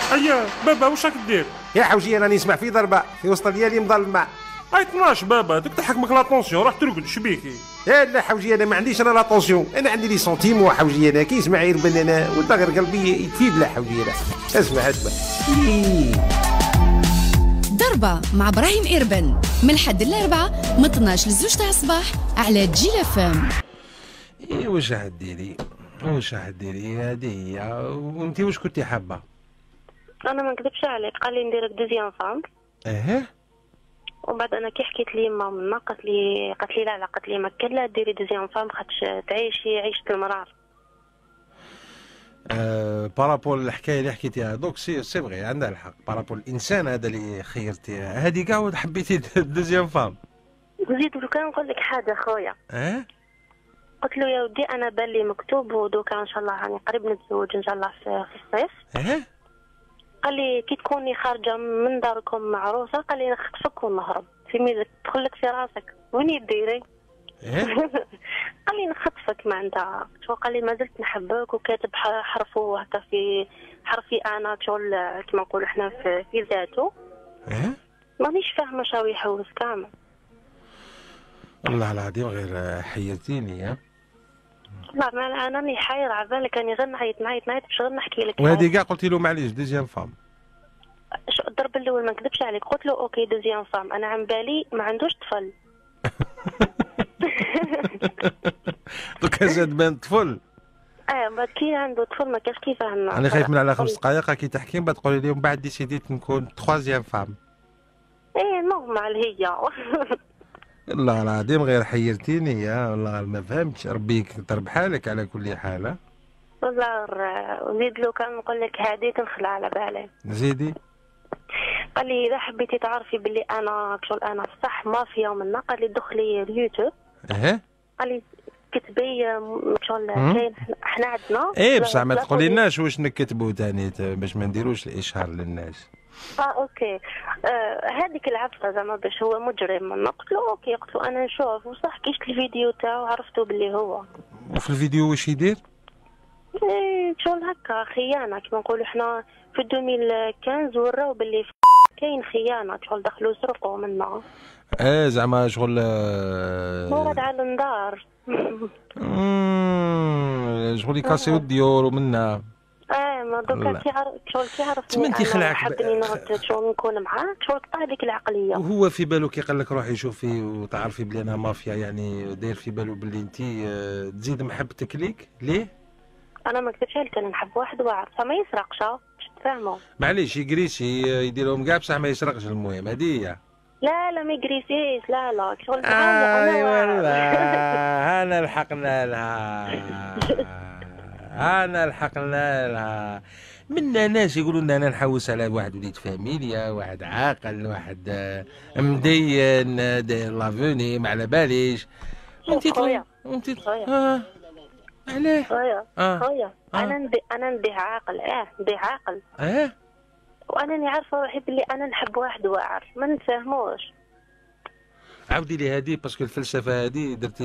ايا بابا واش راك دير؟ يا حوجي راني نسمع في ضربه في وسط ديالي مظلمه. اي 12 بابا ديك تحكمك لاتونسيون راح ترقد شبيكي. لا حوجي انا ما عنديش انا لاتونسيون، انا عندي لي سونتيم وحوجي انا كي يسمع يربن انا ولا غير قلبي يطيب. لا حوجي انا اسمع ضربة مع ابراهيم إربن من الحد الأربعاء من 12 لزوج تاع الصباح على جيل فام. واش راح ديري هذه هي. وانت واش كنتي حابه؟ انا ما نكذبش عليك، قال لي ندير دوزيام فام. ومن بعد انا كي حكيت لي ماما قالت لي لا قالت لي ما كان لا ديري دوزيام فام خاطش تعيشي عيشه المراه. بارابول الحكايه اللي حكيتيها دوك سي فغي عندها الحق. بارابول الانسان هذا اللي خيرتي هذه كاع حبيتي دوزيام فام. زيد لو كان نقول لك حاجه خويا. قلت له يا ودي انا بالي مكتوب ودوكا ان شاء الله راني قريب نتزوج ان شاء الله في الصيف. قال لي كي تكوني خارجه من داركم عروسه قال لي نخطفك ونهرب في ميزك تدخل لك في راسك وين ديري. قال لي نخطفك ما عندها شو. قال لي ما زلت نحبك وكاتب حرفه هكا في حرفي انا شغل كما نقولوا احنا في ذاته. مانيش فاهمه شاو يحوس كامل. والله العظيم غير حيرتيني. لا انا راني حايره على بالك راني غير نعيط باش غير نحكي لك. وهذه كاع قلتي له معليش دوزيام فام. الضرب الاول ما نكذبش عليك قلت له اوكي دوزيام فام انا عن بالي ما عندوش طفل. دوكا زاد بان طفل. بعد كي عنده طفل ما كاش كيفاهمنا. انا خايف من على 5 دقائق كي تحكي بعد تقولي لي من بعد ديسيديت نكون تخوازيام فام. نورمال هي. والله العظيم غير حيرتيني والله ما فهمتش. ربي يكثر بحالك على كل حال. والله زيد لو كان نقول لك هادي تنخلع على بالي. زيدي. قال لي اذا حبيتي تعرفي باللي انا شغل انا صح مافيا ومنا قال لي دخلي اليوتيوب. قال لي كتبي شغل كاين احنا عندنا. بصح ما تقولي لناش واش نكتبوا ثاني باش ما نديروش الاشهار للناس. اوكي. هذيك العفقه زعما باش هو مجرم. قلت له اوكي، قلت له انا نشوف وصح كيشت الفيديو تاعو عرفتو باللي هو. وفي الفيديو واش يدير؟ شغل هكا خيانه كما نقولوا احنا في 2015 وراو باللي كاين خيانه شغل دخلوا سرقوا منا. زعما شغل مورد على النظار. شغل يكاسيو الديور ومنا. ما دوكا كيعرف تما انت خلعك حبني نرد شغل نكون معاه شغل قطع لك العقليه. وهو في بالو كي قال لك روحي شوفي وتعرفي بلي انا مافيا يعني داير في بالو بلي انت تزيد محبتك ليك ليه؟ انا ما كنتش عليك انا نحب واحد واعر فما يسرقش باش تفهموا. معليش يقريسي يديرهم كاع بصح ما يسرقش. المهم هذه هي. لا ما يقريسيش لا شغل انا لحقنا لها منا ناس يقولوا لنا انا نحوس على واحد وليد فاميليا واحد عاقل واحد مدين داير لافوني ما على باليش. انت خويا علاه خويا انا نديه عاقل نديه عاقل وانا عارفه روحي بلي انا نحب واحد واعر ما نتفاهموش. عاودي لي هذه باسكو الفلسفه هذه درتي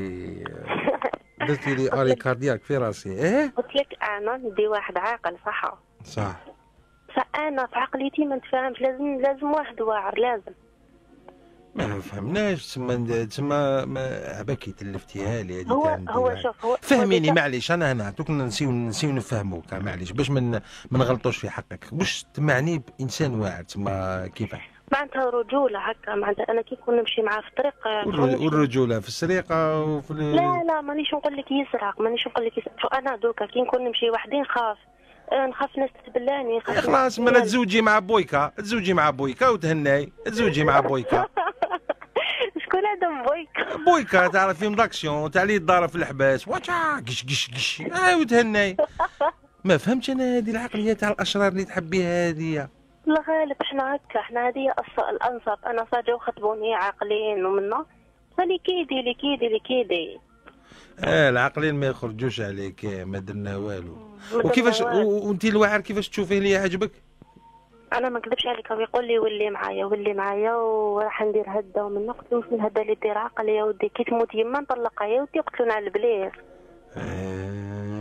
لي اري كاردياك في راسي. قلت لك انا ندي واحد عاقل صح فانا في عقليتي ما نتفاهمش لازم واحد واعر لازم. ما فهمناش تسمى عباكي تلفتيها لي هذه. هو شوف هو فهميني معليش انا هنا دوك نسيو نفهموك معليش باش ما نغلطوش في حقك. واش تمعني بانسان واعر تسمى كيفاه؟ معناتها رجوله هكا معناتها انا كي نكون نمشي معاه في الطريق. والرجوله في السرقه وفي لا مانيش نقول لك يسرق انا دوكا كي نكون نمشي وحدي نخاف ناس تتبلاني. خلاص ما تزوجي مع بويكا وتهناي تزوجي مع بويكا. شكون هذا بويكا تعرف فيلم داكسيون تاع اللي يدار في الحباس واتشا قش وتهناي. ما فهمتش انا هذه العقليه تاع الاشرار اللي تحبيها هذه. لا غالب احنا هكا هذه الانصاف. انا صاجوا خطبوني عاقلين ومنا فلي كيدي العقلين ما يخرجوش عليك ما درنا والو. وكيفاش وانت الواعر كيفاش تشوفيه اللي يعجبك؟ انا ما نكذبش عليك هو يقول لي ولي معايا وراح ندير هدا ومنا. قلت له من هذا اللي دير عقل يا ودي كي تموت يما نطلقها يا ودي يقتلونا على البليس.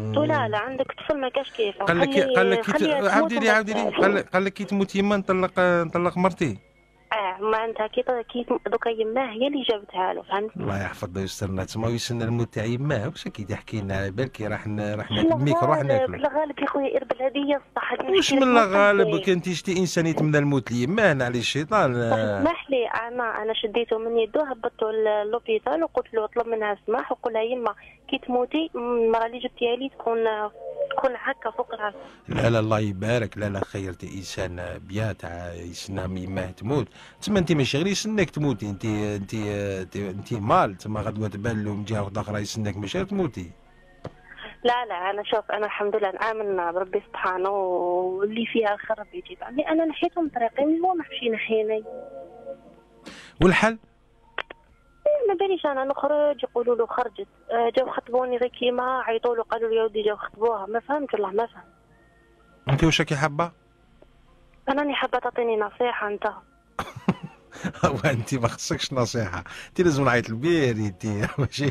قلت له لا عندك طفل ما كاش كيفه. قال لك عاودي لي قال لك كي تموت يما نطلق مرتي. ما عندها كي دوكا يماه هي اللي جابتها له، فهمت. الله يحفظها ويسترنا، تما ويستنى الموت تاع يماه. واش كي تحكي لنا على بالك راح نتميك روح ناكل. لا غالب يا خويا اربل هذه صح. واش من لا غالب انت شتي انسان يتمنى الموت ليماه على الشيطان. اسمح لي انا شديته من يده هبطته للوبيتال وقلت له اطلب منها السماح وقول لها يما كي تموتي المراه اللي جبتيها لي تكون هكا فوق راسها. لا الله يبارك. لا خيرتي انسان بيان تاع يسنى يماه تموت. تما انت ماشي غير يسناك تموتي، انت مال تما غدوه تبان له من جهه واحده اخرى يسناك ماشي تموتي. لا انا شوف انا الحمد لله نامن بربي سبحانه واللي فيها الخير ربي يجيب عني. انا نحيته من طريقي وهو ما حبش ينحيني. والحل؟ ما باليش انا نخرج يقولوا له خرجت، جاو خطبوني غير كيما عيطوا له قالوا لي يا ودي جاو خطبوها. ما فهمت والله ما فهمت. انت واش راكي حابه؟ انا راني حابه تعطيني نصيحه انت. انت ما خصكش نصيحه، انت لازم نعيط لبيري انت ماشي.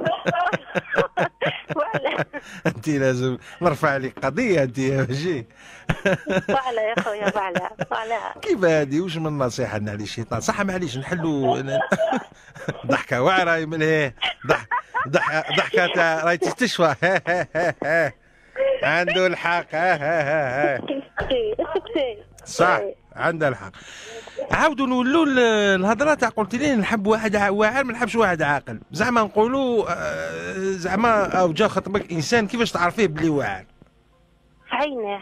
انت لازم نرفع عليك قضيه انت ماشي. فعلا يا خويا فعلا. كيف هادي واش من نصيحه على الشيطان؟ صح معليش نحلوا ضحكه واعره من هي ضحكه تاع راهي تستشفى. عنده الحق. صح عنده الحق. عاودوا نولوا الهضره تاع قلت لي نحب واحد واعر ما نحبش واحد عاقل. زعما نقولوا زعما او جا خطبك انسان كيفاش تعرفيه بلي واعر؟ عينيه.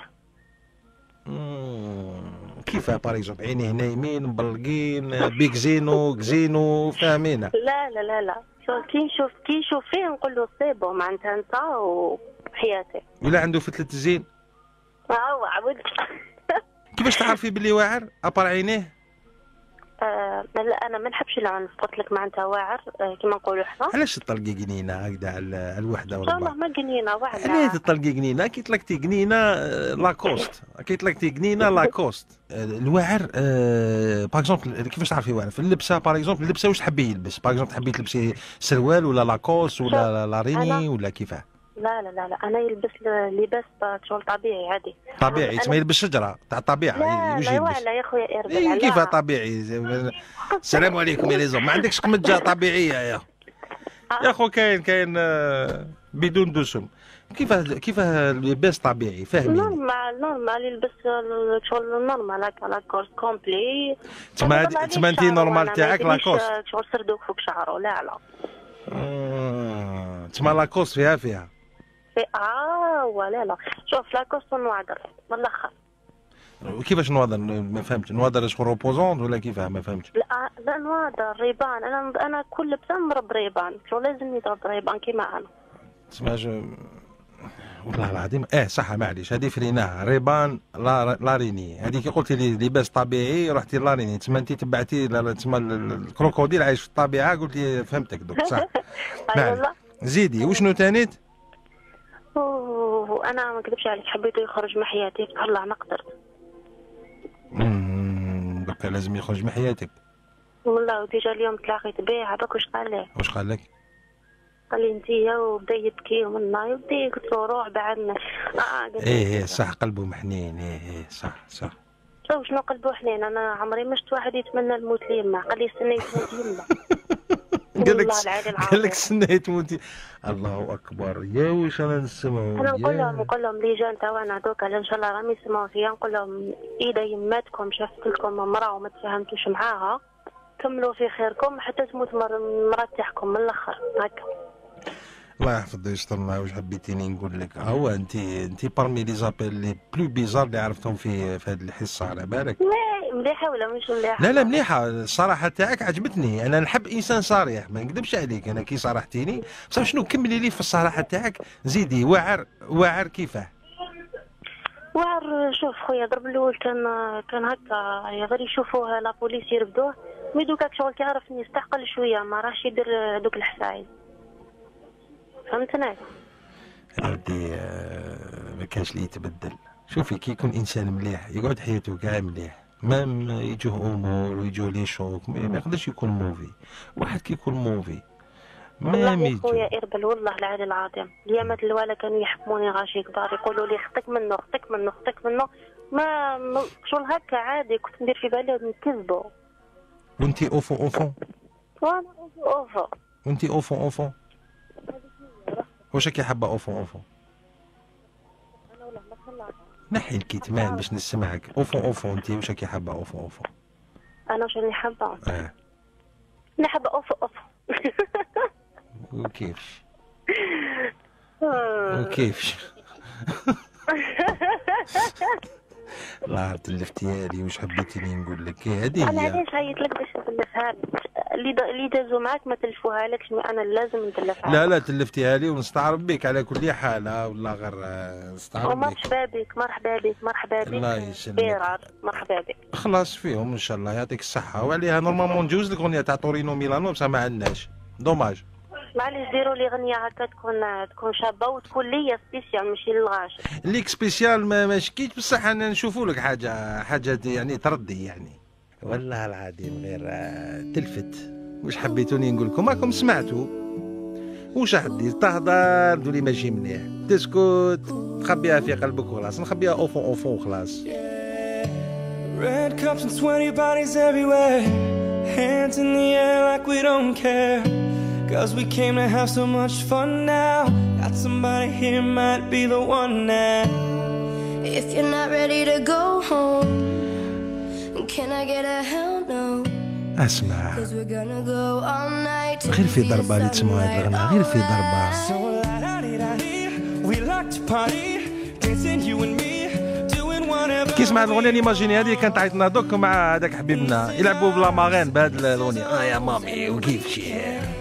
كيفاه باريزومبل عينيه نايمين مبلقين بيكزينو كزينو فاهمينها؟ لا كي نشوف فيه نقول له سيبو معناتها انت وحياتي. ولا عنده فتلة الزين؟ عاود. كيفاش تعرفي بلي واعر ابار عينيه؟ لا انا ما نحبش العنف قلت لك معناتها واعر كيما نقولوا حنا. علاش تطلقي جنينه هكذا على الوحده والله؟ والله ما جنينه واعره. علاش تطلقي جنينه؟ كي طلقتي جنينه لاكوست، كي طلقتي جنينه لاكوست. الواعر باغ اكزومبل كيفاش تعرفي واعر؟ في اللبسه باغ اكزومبل اللبسه واش تحبي يلبس؟ باغ اكزومبل تحبي تلبسي سروال ولا لاكوست ولا لاريني ولا كيفاه؟ لا انا يلبس لباس شغل طبيعي عادي. طبيعي تسمى يلبس شجره تاع الطبيعه. لا يا خويا اربل. كيف طبيعي؟ السلام عليكم يا ليزون، ما عندكش قمجه طبيعيه يا خو؟ كاين بدون دسم. كيف لباس طبيعي فاهمين؟ نورمال يلبس شغل نورمال هكا لاكوست كومبلي. تسمى انت نورمال تاعك لاكوست شغل سردوك فوق شعره. لا تسمى لاكوست فيها لا شوف لاكوست نوادر من الاخر. كيفاش نوادر؟ ما فهمتش. نوادر شغل روبوزونت ولا كيفاه؟ ما فهمتش. لا نوادر ريبان. انا كل لبسه نضرب ريبان شغل لازم يضرب ريبان كيما انا. تسمى والله العظيم صح معليش هذه فريناها ريبان لاريني. هذه كي قلتي لي لباس طبيعي رحتي لاريني تسمى انت تبعتي تسمى الكروكوديل عايش في الطبيعه. قلت لي فهمتك دوك صح. زيدي وشنو تانيت؟ انا ما نكذبش عليك حبيته يخرج من حياتي طلع نقدر. دوكا لازم يخرج من حياتك. والله ديجا اليوم تلاقيت به عباك واش قال لي؟ واش قال لك؟ قال لي انتيا وبدا يبكي ومنا يودي. قلت له روح بعدنا. صح قلبه محنين. صح شنو قلبه حنين؟ انا عمري ما شفت واحد يتمنى الموت ليما. قال لي استنى تموت يما. قال لك استنى تموتي. الله اكبر يا واش انا نسمعوا. انا نقول لهم اللي جا تاعنا دوكا ان شاء الله راهم يسمعوا فيا. نقول لهم اذا يماتكم شافت لكم امراه وما تفاهمتوش معاها كملوا في خيركم حتى تموت مرات تاعكم من الاخر هكا. الله يحفظ ويسترنا. واش حبيتيني نقول لك؟ هو انت بارمي لي زابيل لي بلو بيزار اللي عرفتهم في هذه الحصه على بالك. لا مليحه ولا مش مليحه؟ لا مليحه. الصراحه تاعك عجبتني. انا نحب انسان صريح ما نكذبش عليك. انا كي صارحتيني بصح شنو كملي لي في الصراحه تاعك زيدي. واعر كيفاه؟ واعر شوف خويا ضرب الاول كان هكا غير يشوفوه لا بوليس يرفدوه مي دوكا شغل كيعرفني يستعقل شويه ما راحش يدير دوك الحسايل. فهمتني؟ ودي ما كانش اللي يتبدل. شوفي كي يكون انسان مليح يقعد حياته كاع مليح. ما يجوه امور ويجوه لي شوك ما يقدرش يكون موفي. واحد كي يكون موفي والله يا خويا إربل والله العلي العظيم اليامات الوالا كانوا يحكموني غاشي كبار يقولوا لي خطك منه خطك منه خطك منه ما شغل هكا عادي كنت ندير في بالي نكذبوا. وانتي اوفو وانا اوفو وانتي اوفو واش راكي حابه اوفو نحي الكتمان باش نسمعك. اوفو انتي واش راكي حابه اوفو انا واش راني حابه انا حابه اوفو وكيفش لا تلفتيها لي واش حبيتيني نقول لك هذه انا علاش عيط لك باش نتلفها لك اللي دازوا معاك ما تلفوها لكش انا لازم نتلفها. لا تلفتيها لي ونستعرب بك على كل حال ولا غير نستعرب بك. مرحبا بك الله يسلمك مرحبا بك. خلاص فيهم ان شاء الله يعطيك الصحه. وعليها نورمالمون نجوز لك اغنيه تاع تورينو ميلانو بصح ما عندناش دوماج. معليش ديروا لي غنيه هكا تكون شابه وتكون ليا سبيسيال ماشي للغاشي. ليك سبيسيال ما شكيت بصح انا نشوفوا لك حاجه يعني تردي يعني. والله العظيم غير تلفت. واش حبيتوني نقول لكم راكم سمعتوا واش حدير تهضر تقولي ماشي مليح تسكت تخبيها في قلبك وخلاص. نخبيها اوفون وخلاص. Red cups and sweaty bodies everywhere, hands in the air like we don't care, 'cause we came to have so much fun now. Got somebody here might be the one now. If you're not ready to go home, can I get a hell no? اسمع غير في ضربة اللي تسمعوا هاد الغنى غير في ضربة. كي سمعت الاغنية الايماجيني هذه كانت عيطنا دوك مع هذاك حبيبنا يلعبوا بلا ماغين بهاد الاغنية. يا مامي وكيف شي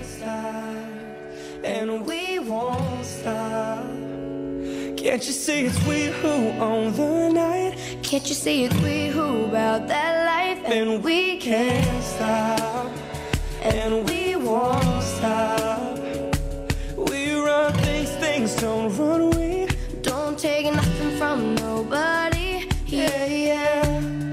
Can't you see it's we who own the night? Can't you see it's we who about that life? And we can't stop, and we won't stop. We run things don't run. We don't take nothing from nobody. Yeah.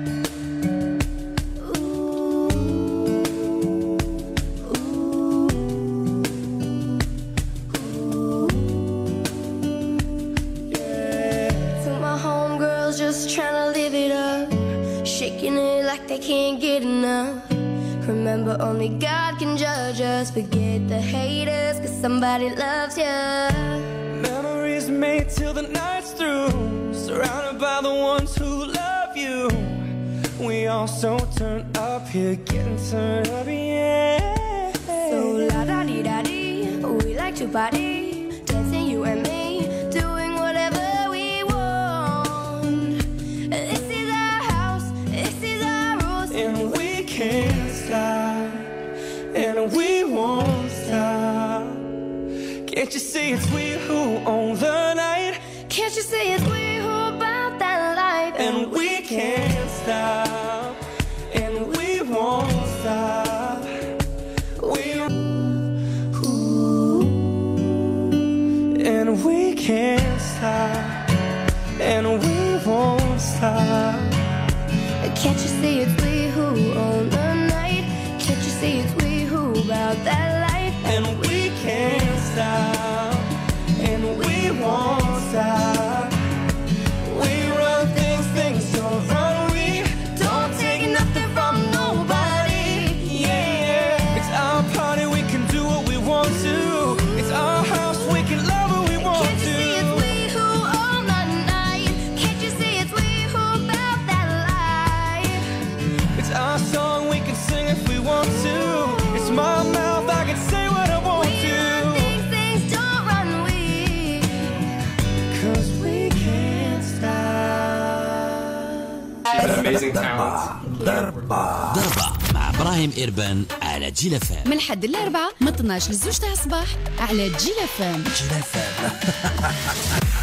Just trying to live it up, shaking it like they can't get enough. Remember, only God can judge us. Forget the haters, 'cause somebody loves you. Memories made till the night's through, surrounded by the ones who love you. We all so turned up here, getting turned up, yeah. So la da dee da dee, we like to party, dancing you and me, doing whatever we want. This is our house, this is our rules, and we can't stop, and we won't stop. Can't you see it's we who own the night? Can't you see it's we who about that life? And we can't stop, and we won't stop. And we can't stop, and we won't stop. Can't you see it's we who own the night? Can't you see it's we who about that life? And we can't stop, and we won't stop. We run things don't run. We don't take nothing from nobody. Yeah, it's our party, we can do what we want to. It's our house, we can love what we want to. Can't you see it's we who own the night? Can't you see it's we who about that life? It's our song, we can sing if we want to. It's my mouth, I can say what I want to. Things don't run, we 'cause we can't stop. amazing talent. ضربة مع ابراهيم إربن على جيل FM من الحد الأربعاء من 12 للزوج تاع الصباح على جيل FM.